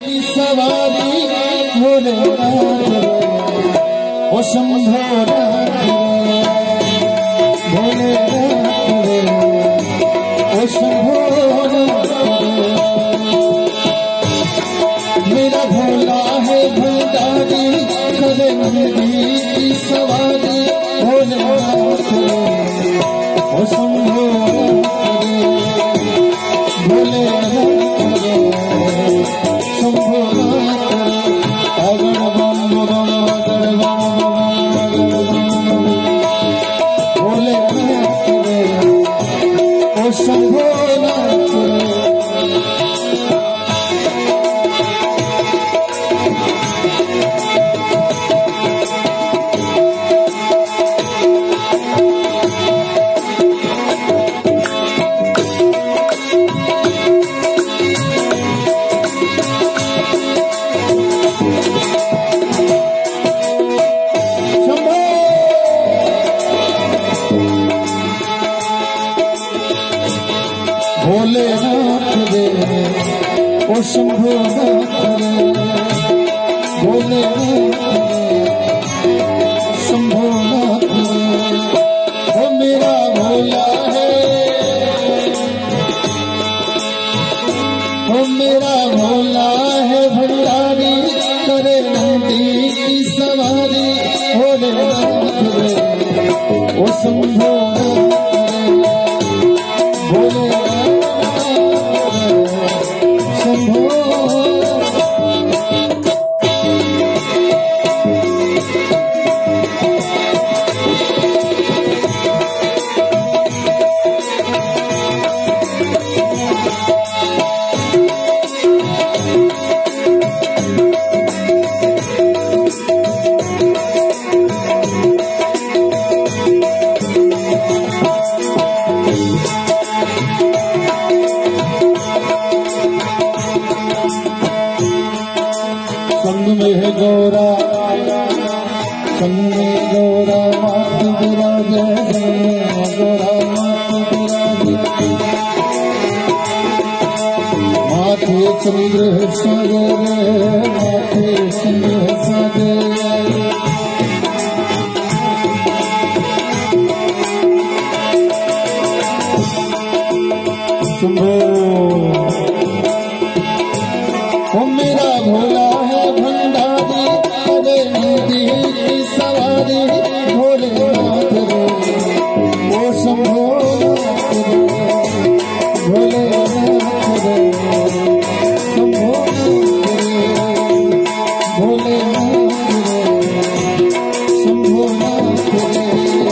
सवारी भोलेनाथ ओ शंभोनाथ भोलेनाथ ओ शंभोनाथ मेरा भोला है भंडारी करे नंदी की सवारी भोलेनाथ ओ शंभोनाथ भोलेनाथ भोलेनाथ रे ओ शंभोनाथ रे भोलेनाथ शंभोनाथ ओ मेरा भोला है ओ मेरा भोला है भंडारी करे नंदी की सवारी भोलेनाथ रे ओ शंभोनाथ संग में गौरा मात विराजे गौरा मात विराजे माथे चंद्र साजे माथे चंद्र साजे शंभो ओ मेरा भोला है भंडारी करे नंदी की सवारी भोलेनाथ रे ओ शंभोनाथ रे भोलेनाथ रे शंभोनाथ रे भोलेनाथ रे शंभोनाथ रे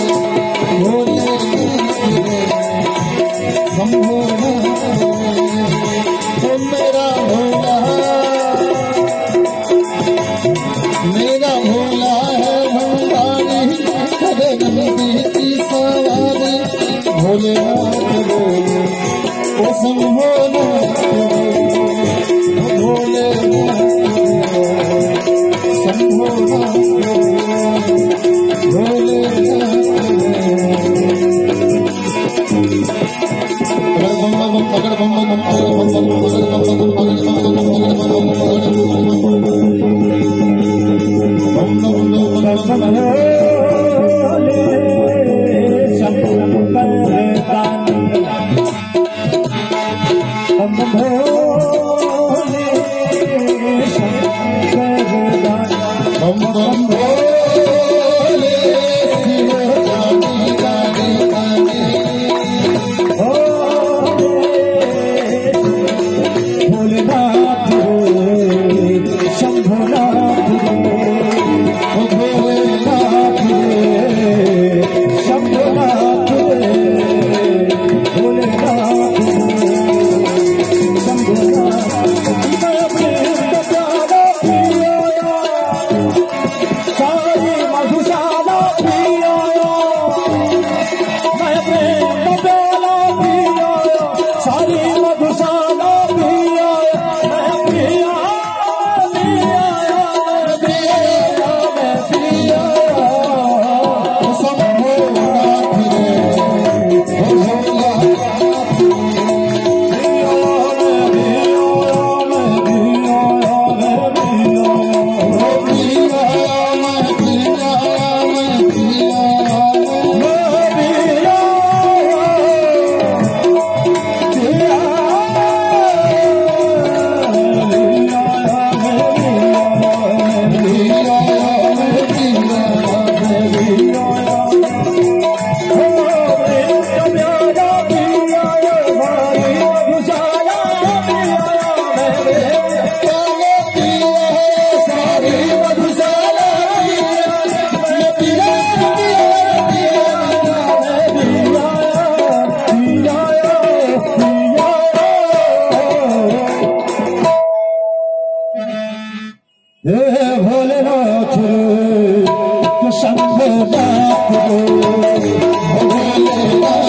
भोलेनाथ रे शंभोनाथ रे मेरा भोला है भंडारी करे नंदी की सवारी भोलेनाथ रे ओ शंभोनाथ रे भोलेनाथ रे शंभोनाथ रे भोलेनाथ शंभोनाथ हे भोलेनाथ रे शंभो नाथ रे भोलेनाथ